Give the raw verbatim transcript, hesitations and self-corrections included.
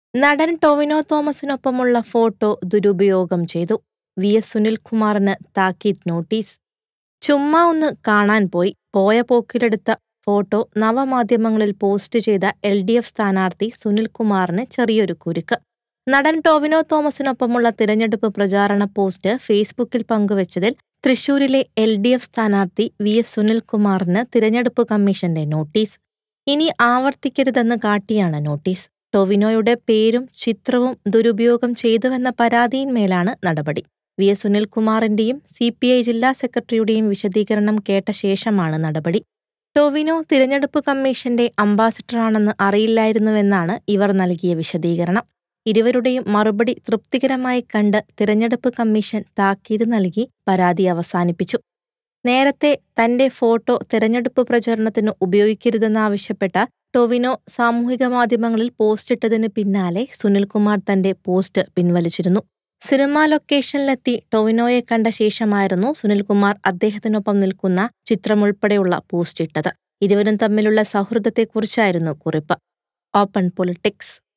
നടൻ ടൊവിനോ തോമസിനൊപ്പമുള്ള ഫോട്ടോ ദുരുപയോഗം ചെയ്തു. വി എസ് സുനിൽകുമാറിന് താക്കീത് നോട്ടീസ്. ചുമ്മാ ഒന്ന് കാണാൻ പോയി. പോയ പോക്കിലെടുത്ത ഫോട്ടോ നവമാധ്യമങ്ങളിൽ പോസ്റ്റ് ചെയ്ത എൽ ഡി എഫ് സ്ഥാനാർത്ഥി സുനിൽകുമാറിന് ചെറിയൊരു കുരുക്ക്. നടൻ ടൊവിനോ തോമസിനൊപ്പമുള്ള തിരഞ്ഞെടുപ്പ് പ്രചാരണ പോസ്റ്റ് ഫേസ്ബുക്കിൽ പങ്കുവച്ചതിൽ തൃശൂരിലെ എൽ ഡി എഫ് സ്ഥാനാർത്ഥി വി എസ് സുനിൽകുമാറിന് തിരഞ്ഞെടുപ്പ് കമ്മീഷന്റെ നോട്ടീസ്. ഇനി ആവർത്തിക്കരുതെന്ന് കാട്ടിയാണ് നോട്ടീസ്. ടൊവിനോയുടെ പേരും ചിത്രവും ദുരുപയോഗം ചെയ്തുവെന്ന പരാതിയിന്മേലാണ് നടപടി. വി എസ് സുനിൽകുമാറിന്റെയും സി പി ഐ ജില്ലാ സെക്രട്ടറിയുടെയും വിശദീകരണം കേട്ട ശേഷമാണ് നടപടി. ടൊവിനോ തിരഞ്ഞെടുപ്പ് കമ്മീഷന്റെ അംബാസഡറാണെന്ന് അറിയില്ലായിരുന്നുവെന്നാണ് ഇവർ നൽകിയ വിശദീകരണം. ഇരുവരുടെയും മറുപടി തൃപ്തികരമായി കണ്ട് തിരഞ്ഞെടുപ്പ് കമ്മീഷൻ താക്കീത് നൽകി പരാതി അവസാനിപ്പിച്ചു. നേരത്തെ തന്റെ ഫോട്ടോ തെരഞ്ഞെടുപ്പ് പ്രചരണത്തിന് ഉപയോഗിക്കരുതെന്നാവശ്യപ്പെട്ട ടൊവിനോ സാമൂഹിക മാധ്യമങ്ങളിൽ പോസ്റ്റിട്ടതിന് പിന്നാലെ സുനിൽകുമാർ തന്റെ പോസ്റ്റ് പിൻവലിച്ചിരുന്നു. സിനിമാ ലൊക്കേഷനിലെത്തി ടൊവിനോയെ കണ്ട ശേഷമായിരുന്നു സുനിൽകുമാർ അദ്ദേഹത്തിനൊപ്പം നിൽക്കുന്ന ചിത്രമുൾപ്പെടെയുള്ള പോസ്റ്റ് ഇട്ടത്. ഇരുവരും തമ്മിലുള്ള സൗഹൃദത്തെക്കുറിച്ചായിരുന്നു കുറിപ്പ്. Open politics.